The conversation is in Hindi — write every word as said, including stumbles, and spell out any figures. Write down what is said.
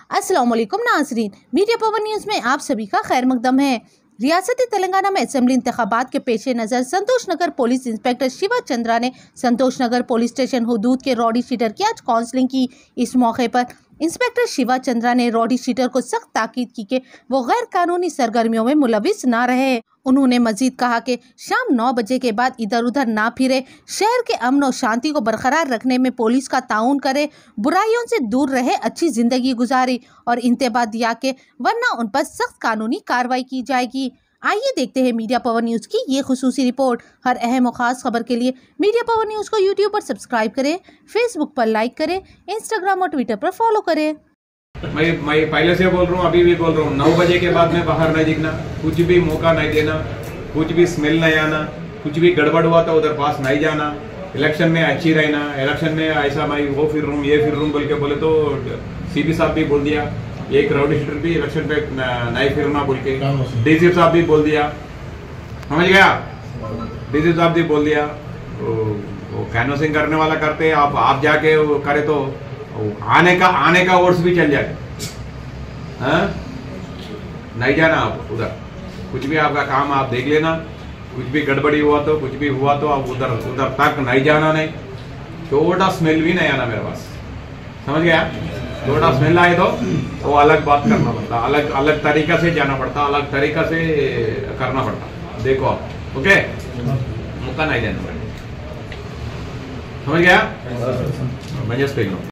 अस्सलाम वालेकुम नाज़रीन, मीडिया पवन न्यूज़ में आप सभी का खैर मकदम है। रियासती तेलंगाना में असेंबली इंतखाबात के पेश नज़र संतोष नगर पुलिस इंस्पेक्टर शिवा चंद्रा ने संतोष नगर पुलिस स्टेशन हुदूद के रॉडी शीटर की आज काउंसलिंग की। इस मौके पर इंस्पेक्टर शिवा चंद्रा ने रॉडी शीटर को सख्त ताकीद की कि वो गैर कानूनी सरगर्मियों में मुलविस ना रहे। उन्होंने मजीद कहा कि शाम नौ बजे के बाद इधर उधर ना फिरे, शहर के अमन और शांति को बरकरार रखने में पुलिस का ताउन करे, बुराइयों से दूर रहे, अच्छी जिंदगी गुजारी और इंतबाह दिया के वरना उन पर सख्त कानूनी कार्रवाई की जाएगी। आइए देखते हैं मीडिया पवन न्यूज़ की ये खुसूसी रिपोर्ट। हर अहम और ख़ास खबर के लिए मीडिया पवन न्यूज़ को यूट्यूब पर सब्सक्राइब करें, फेसबुक पर लाइक करें, इंस्टाग्राम और ट्विटर पर फॉलो करें। मैं मैं पहले से बोल रहा हूँ, अभी भी बोल रहा हूँ, नौ बजे के बाद में बाहर नहीं दिखना, कुछ भी मौका नहीं देना, कुछ भी स्मेल नहीं आना, कुछ भी गड़बड़ हुआ तो उधर पास नहीं जाना, इलेक्शन में अच्छी रहना, इलेक्शन में ऐसा मैं वो फिर रूम ये फिर रूम बोल के बोले तो सीपी साहब भी बोल दिया, एक राउडी शीटर भी इलेक्शन पे नहीं फिरना बोल के डीसी साहब भी बोल दिया, समझ गया, डीसी साहब भी बोल दिया। वो कैनवसिंग करने वाला करते, आप आप जाके वो करे तो आने का आने का ओर्स भी चल जाए, हाँ? नहीं जाना आप उधर, कुछ भी आपका काम आप देख लेना, कुछ भी गड़बड़ी हुआ तो कुछ भी हुआ तो आप उधर उधर तक नहीं जाना, नहीं छोटा स्मेल भी नहीं आना मेरे पास, समझ गया। छोटा स्मेल आए तो वो अलग बात करना पड़ता, अलग अलग तरीका से जाना पड़ता, अलग तरीका से करना पड़ता, देखो आप, ओके, मौका नहीं देना पड़ेगा, समझ गया। मैं जस्ट